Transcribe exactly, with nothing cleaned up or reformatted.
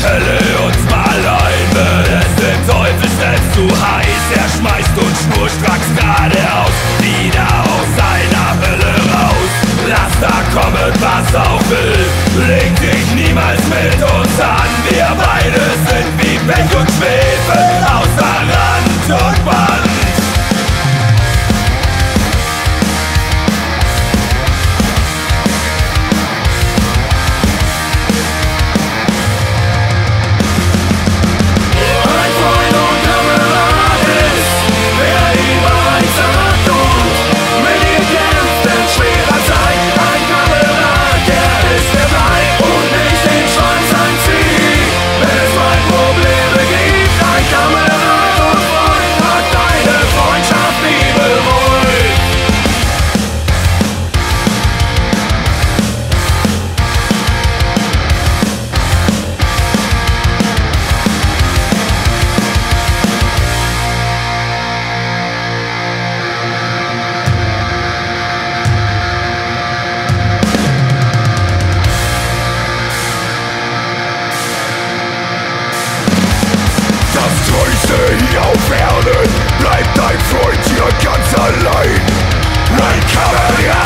Hölle uns mal ein, wird es dem Teufel selbst zu heiß. Er schmeißt uns schnurstracks geradeaus, wieder aus seiner Hölle raus. Lass da kommen, was auch will, leg dich niemals mit uns an. Wir beide sind wie Pech und Schwefel, außer Rand und Band. Hier auf Erden bleibt dein Freund hier ganz allein. Ein Kamerad.